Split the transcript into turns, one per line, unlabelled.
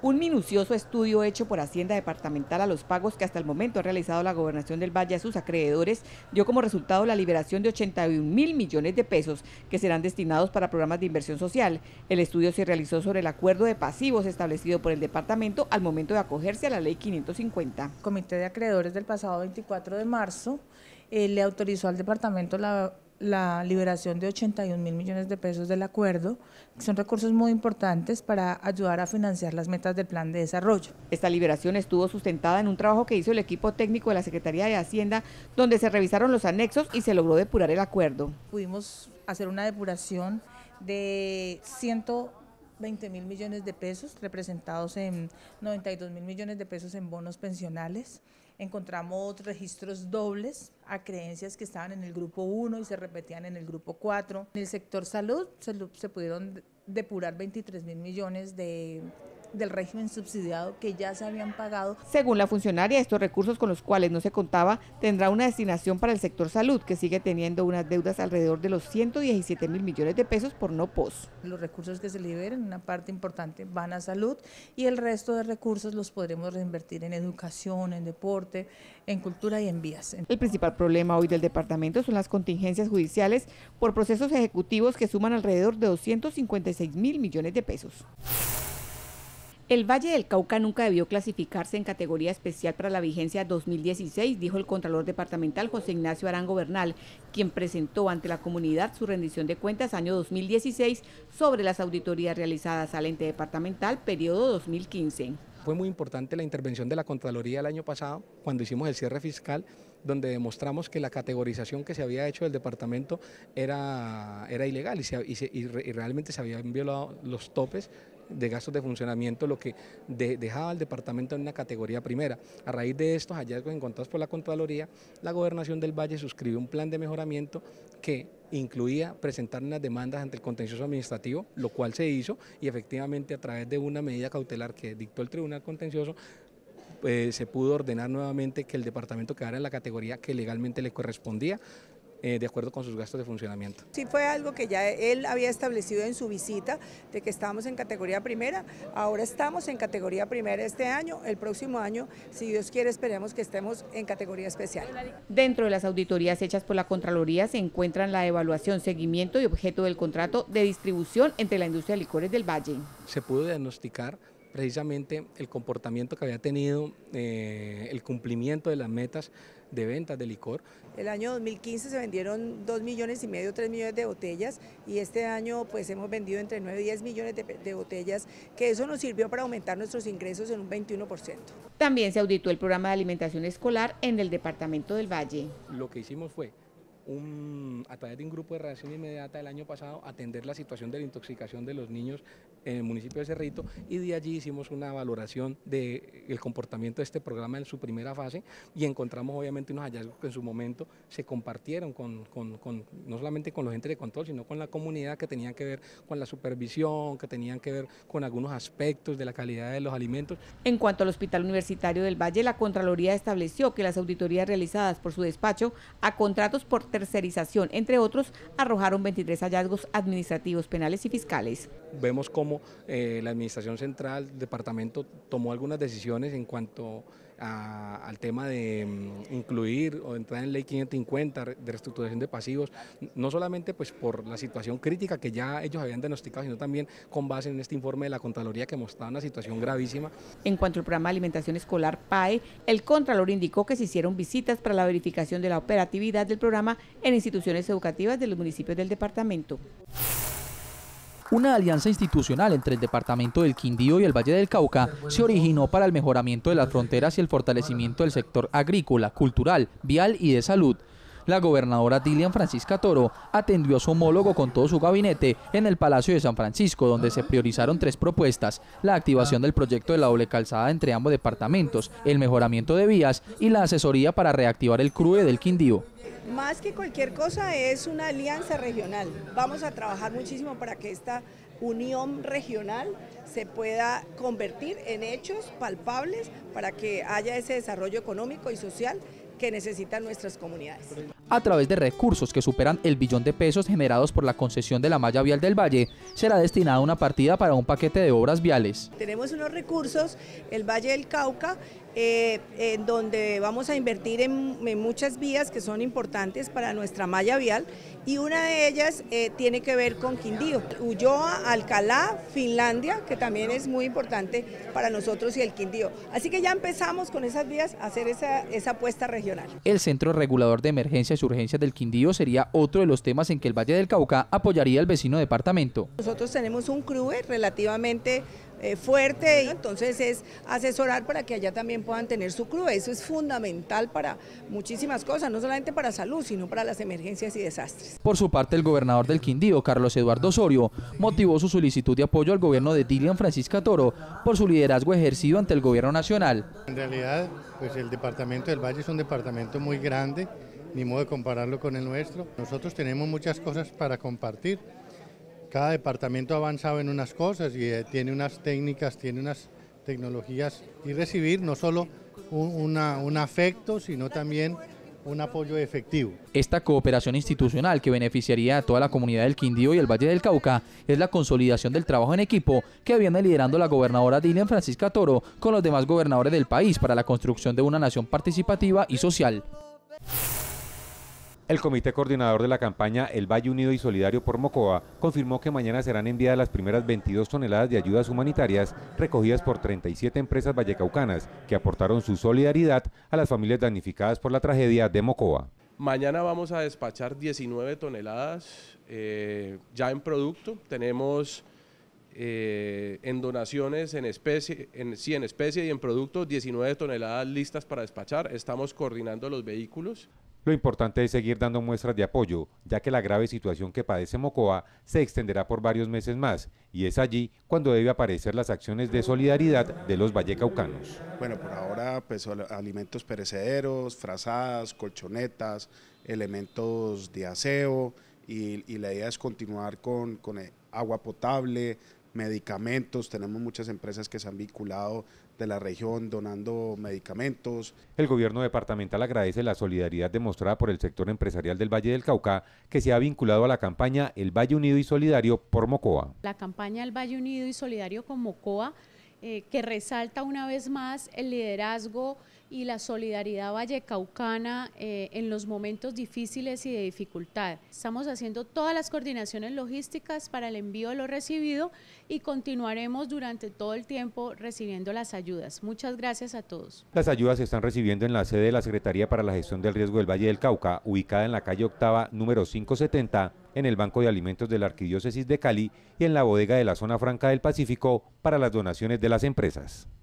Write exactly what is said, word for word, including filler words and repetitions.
Un minucioso estudio hecho por Hacienda Departamental a los pagos que hasta el momento ha realizado la Gobernación del Valle a sus acreedores dio como resultado la liberación de ochenta y un mil millones de pesos que serán destinados para programas de inversión social. El estudio se realizó sobre el acuerdo de pasivos establecido por el departamento al momento de acogerse a la ley quinientos cincuenta.
El Comité de Acreedores del pasado veinticuatro de marzo eh, le autorizó al departamento la la liberación de ochenta y un mil millones de pesos del acuerdo, que son recursos muy importantes para ayudar a financiar las metas del plan de desarrollo.
Esta liberación estuvo sustentada en un trabajo que hizo el equipo técnico de la Secretaría de Hacienda, donde se revisaron los anexos y se logró depurar el acuerdo.
Pudimos hacer una depuración de ciento veinte mil millones de pesos, representados en noventa y dos mil millones de pesos en bonos pensionales. Encontramos registros dobles a creencias que estaban en el grupo uno y se repetían en el grupo cuatro. En el sector salud se, se pudieron depurar veintitrés mil millones de del régimen subsidiado que ya se habían pagado.
Según la funcionaria, estos recursos con los cuales no se contaba tendrá una destinación para el sector salud, que sigue teniendo unas deudas alrededor de los ciento diecisiete mil millones de pesos por no P O S.
Los recursos que se liberen, una parte importante van a salud y el resto de recursos los podremos reinvertir en educación, en deporte, en cultura y en vías.
El principal problema hoy del departamento son las contingencias judiciales por procesos ejecutivos que suman alrededor de doscientos cincuenta y seis mil millones de pesos. El Valle del Cauca nunca debió clasificarse en categoría especial para la vigencia dos mil dieciséis, dijo el Contralor Departamental José Ignacio Arango Bernal, quien presentó ante la comunidad su rendición de cuentas año dos mil dieciséis sobre las auditorías realizadas al ente departamental periodo dos mil quince.
Fue muy importante la intervención de la Contraloría el año pasado, cuando hicimos el cierre fiscal, donde demostramos que la categorización que se había hecho del departamento era, era ilegal y, se, y, se, y, re, y realmente se habían violado los topes de gastos de funcionamiento, lo que de, dejaba al departamento en una categoría primera. A raíz de estos hallazgos encontrados por la Contraloría, la Gobernación del Valle suscribió un plan de mejoramiento que incluía presentar unas demandas ante el contencioso administrativo, lo cual se hizo y efectivamente a través de una medida cautelar que dictó el Tribunal Contencioso, eh, se pudo ordenar nuevamente que el departamento quedara en la categoría que legalmente le correspondía, Eh, de acuerdo con sus gastos de funcionamiento.
Sí, fue algo que ya él había establecido en su visita, de que estábamos en categoría primera, ahora estamos en categoría primera este año, el próximo año, si Dios quiere, esperemos que estemos en categoría especial.
Dentro de las auditorías hechas por la Contraloría se encuentran la evaluación, seguimiento y objeto del contrato de distribución entre la industria de licores del Valle.
Se pudo diagnosticar precisamente el comportamiento que había tenido, eh, el cumplimiento de las metas de ventas de licor.
El año dos mil quince se vendieron dos millones y medio, tres millones de botellas y este año pues hemos vendido entre nueve y diez millones de, de botellas, que eso nos sirvió para aumentar nuestros ingresos en un veintiuno por ciento.
También se auditó el programa de alimentación escolar en el departamento del Valle.
Lo que hicimos fue Un, a través de un grupo de reacción inmediata el año pasado, atender la situación de la intoxicación de los niños en el municipio de Cerrito y de allí hicimos una valoración del comportamiento de este programa en su primera fase y encontramos obviamente unos hallazgos que en su momento se compartieron con, con, con no solamente con los entes de control, sino con la comunidad, que tenían que ver con la supervisión, que tenían que ver con algunos aspectos de la calidad de los alimentos.
En cuanto al Hospital Universitario del Valle, la Contraloría estableció que las auditorías realizadas por su despacho a contratos por tercerización, entre otros, arrojaron veintitrés hallazgos administrativos, penales y fiscales.
Vemos cómo eh, la Administración Central, el departamento, tomó algunas decisiones en cuanto a, al tema de um, incluir o entrar en ley quinientos cincuenta de reestructuración de pasivos, no solamente pues por la situación crítica que ya ellos habían diagnosticado, sino también con base en este informe de la Contraloría que mostraba una situación gravísima.
En cuanto al programa de alimentación escolar P A E, el Contralor indicó que se hicieron visitas para la verificación de la operatividad del programa en instituciones educativas de los municipios del departamento.
Una alianza institucional entre el departamento del Quindío y el Valle del Cauca se originó para el mejoramiento de las fronteras y el fortalecimiento del sector agrícola, cultural, vial y de salud. La gobernadora Dilian Francisca Toro atendió a su homólogo con todo su gabinete en el Palacio de San Francisco, donde se priorizaron tres propuestas: la activación del proyecto de la doble calzada entre ambos departamentos, el mejoramiento de vías y la asesoría para reactivar el C R U E del Quindío.
Más que cualquier cosa es una alianza regional. Vamos a trabajar muchísimo para que esta unión regional se pueda convertir en hechos palpables para que haya ese desarrollo económico y social que necesitan nuestras comunidades.
a través de recursos que superan el billón de pesos generados por la concesión de la malla vial del Valle, será destinada una partida para un paquete de obras viales.
Tenemos unos recursos, el Valle del Cauca, eh, en donde vamos a invertir en, en muchas vías que son importantes para nuestra malla vial, y una de ellas eh, tiene que ver con Quindío, Ulloa, Alcalá, Finlandia, que también es muy importante para nosotros, y el Quindío. Así que ya empezamos con esas vías a hacer esa, esa apuesta regional.
El Centro Regulador de Emergencias y Urgencias del Quindío sería otro de los temas en que el Valle del Cauca apoyaría al vecino departamento.
Nosotros tenemos un C R U E relativamente eh, fuerte, y entonces es asesorar para que allá también puedan tener su C R U E. Eso es fundamental para muchísimas cosas, no solamente para salud, sino para las emergencias y desastres.
Por su parte, el gobernador del Quindío, Carlos Eduardo Osorio, motivó su solicitud de apoyo al gobierno de Dilian Francisca Toro por su liderazgo ejercido ante el gobierno nacional.
En realidad, pues el departamento del Valle es un departamento muy grande, ni modo de compararlo con el nuestro. Nosotros tenemos muchas cosas para compartir. Cada departamento ha avanzado en unas cosas y eh, tiene unas técnicas, tiene unas tecnologías, y recibir no solo un, una, un afecto, sino también un apoyo efectivo.
Esta cooperación institucional que beneficiaría a toda la comunidad del Quindío y el Valle del Cauca es la consolidación del trabajo en equipo que viene liderando la gobernadora Dilian Francisca Toro con los demás gobernadores del país para la construcción de una nación participativa y social.
El Comité Coordinador de la campaña El Valle Unido y Solidario por Mocoa confirmó que mañana serán enviadas las primeras veintidós toneladas de ayudas humanitarias recogidas por treinta y siete empresas vallecaucanas que aportaron su solidaridad a las familias damnificadas por la tragedia de Mocoa.
Mañana vamos a despachar diecinueve toneladas eh, ya en producto. Tenemos eh, en donaciones en especie, en, sí, en especie y en producto diecinueve toneladas listas para despachar. Estamos coordinando los vehículos.
Lo importante es seguir dando muestras de apoyo, ya que la grave situación que padece Mocoa se extenderá por varios meses más, y es allí cuando debe aparecer las acciones de solidaridad de los vallecaucanos.
Bueno, por ahora pues alimentos perecederos, frazadas, colchonetas, elementos de aseo, y, y la idea es continuar con, con agua potable, medicamentos. Tenemos muchas empresas que se han vinculado de la región donando medicamentos.
El gobierno departamental agradece la solidaridad demostrada por el sector empresarial del Valle del Cauca, que se ha vinculado a la campaña El Valle Unido y Solidario por Mocoa.
La campaña El Valle Unido y Solidario con Mocoa, eh, que resalta una vez más el liderazgo y la solidaridad vallecaucana eh, en los momentos difíciles y de dificultad. Estamos haciendo todas las coordinaciones logísticas para el envío de lo recibido y continuaremos durante todo el tiempo recibiendo las ayudas. Muchas gracias a todos.
Las ayudas se están recibiendo en la sede de la Secretaría para la Gestión del Riesgo del Valle del Cauca, ubicada en la calle Octava, número quinientos setenta, en el Banco de Alimentos de la Arquidiócesis de Cali y en la bodega de la Zona Franca del Pacífico para las donaciones de las empresas.